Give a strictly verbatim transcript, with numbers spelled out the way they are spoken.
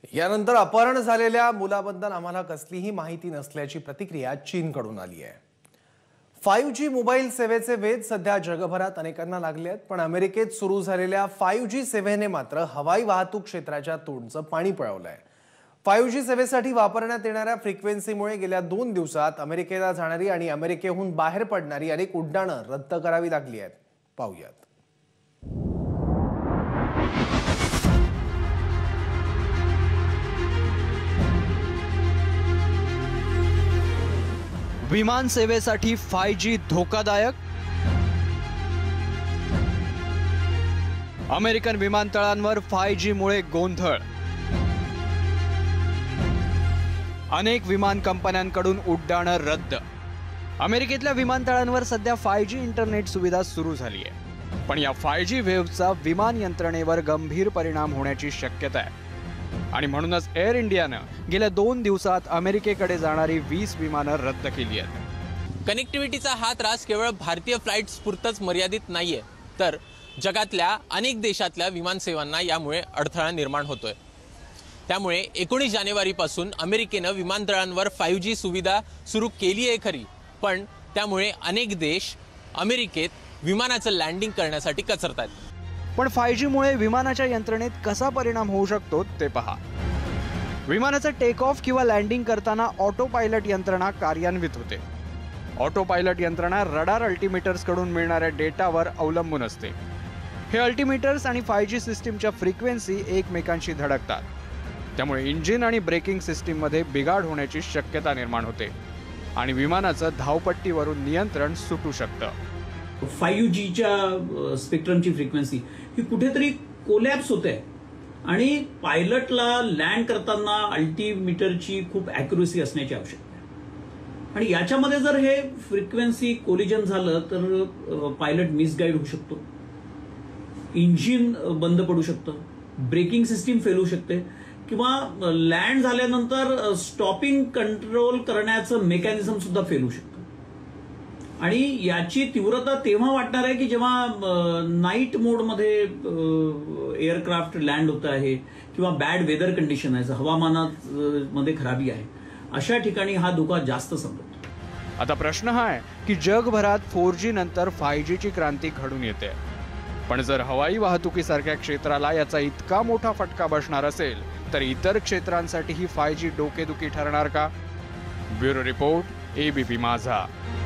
यानंतर अपहरण झालेल्या मुलाबद्दल आम्हाला कसलीही माहिती नसल्याची प्रतिक्रिया चीनकडून आली आहे। फाइव्ह जी मोबाईल सेवेचे वेध सध्या जगभरात अनेकांना लागले आहेत, पण अमेरिकेत सुरू झालेल्या फाइव्ह जी सेवेने मात्र हवाई वाहतूक क्षेत्राच्या तोंडचं पाणी पळवलंय। फाइव्ह जी सेवेसाठी वापरण्यात येणाऱ्या फ्रिक्वेन्सीमुळे गेल्या दोन दिवसात अमेरिकेला जाणारी आणि अमेरिकेहून बाहेर पडणारी अनेक उड्डाणं रद्द करावी लागली आहेत। पाहूयात। विमान सेवेसाठी फाइव्ह जी धोकादायक। अमेरिकन विमानतळांवर फाइव्ह जी मुळे गोंधळ। अनेक विमान कंपन्यांकडून उड्डाणं रद्द। अमेरिकेतल्या विमानतळांवर सध्या फाइव्ह जी इंटरनेट सुविधा सुरू झाली आहे, पण या फाइव्ह जी वेव्हचा विमान यंत्रणेवर गंभीर परिणाम होण्याची शक्यता आहे आणि म्हणूनच एअर इंडियानं गेल्या दोन दिवसात अमेरिकेकडे जाणारी वीस विमानं रद्द केली आहेत। कनेक्टिव्हिटीचा हा त्रास केवळ भारतीय फ्लाइट्स पुरतच मर्यादित नाहीये, तर जगातल्या अनेक देशातल्या विमान सेवांना यामुळे अडथळा निर्माण होतोय। त्यामुळे एकोणीस जानेवारी पासून अमेरिकेनं विमानतळांवर फाइव्ह जी सुविधा सुरू केली आहे खरी, पण त्यामुळे अनेक देश अमेरिकेत विमानाचं लँडिंग करण्यासाठी कचरतात। पण फाइव्ह जी मुळे विमानाच्या यंत्रणेत कसा परिणाम होऊ शकतो ते पहा। विमानाचं टेक ऑफ किंवा लँडिंग करताना ऑटो पायलट यंत्रणा कार्यान्वित होते। ऑटो पायलट यंत्रणा रडार अल्टिमीटर्स कडून मिळणाऱ्या डेटावर अवलंबून असते। हे अल्टिमीटर्स आणि फाइव्ह जी सिस्टीमच्या फ्रिक्वेन्सी एकमेकांशी धडकतात, त्यामुळे इंजिन आणि ब्रेकिंग सिस्टीम मध्ये बिघाड होण्याची शक्यता निर्माण होते आणि विमानाचं धावपट्टीवरून नियंत्रण सुटू शकतं। फाइव्ह जीच्या स्पेक्ट्रमची फ्रिक्वेन्सी ही कुठेतरी कोलॅप्स होते आणि पायलटला लँड करताना अल्टिमीटरची खूप ॲक्युरेसी असण्याची आवश्यकता आहे आणि याच्यामध्ये जर हे फ्रिक्वेन्सी कोलिजन झालं तर पायलट मिसगाईड होऊ शकतो, इंजिन बंद पडू शकतं, ब्रेकिंग सिस्टीम फेल होऊ शकते किंवा लँड झाल्यानंतर स्टॉपिंग कंट्रोल करण्याचं मेकॅनिझम सुद्धा फेल होऊ शकतं। आणि याची तीव्रता तेव्हा वाटणार आहे की जेव्हा नाईट मोडमध्ये एअरक्राफ्ट लँड होत आहे किंवा बॅड वेदर कंडिशन आहे, हवामानात मध्ये खराबी आहे, अशा ठिकाणी हा धोका जास्त संभवतो। आता प्रश्न हा आहे की जगभरात फोर जी नंतर फाइव्ह जी ची क्रांती घडून येते, पण जर हवाई वाहतुकीसारख्या क्षेत्राला याचा इतका मोठा फटका बसणार असेल तर इतर क्षेत्रांसाठी ही फाइव्ह जी डोकेदुखी ठरणार का? ब्युरो रिपोर्ट, एबीपी माझा।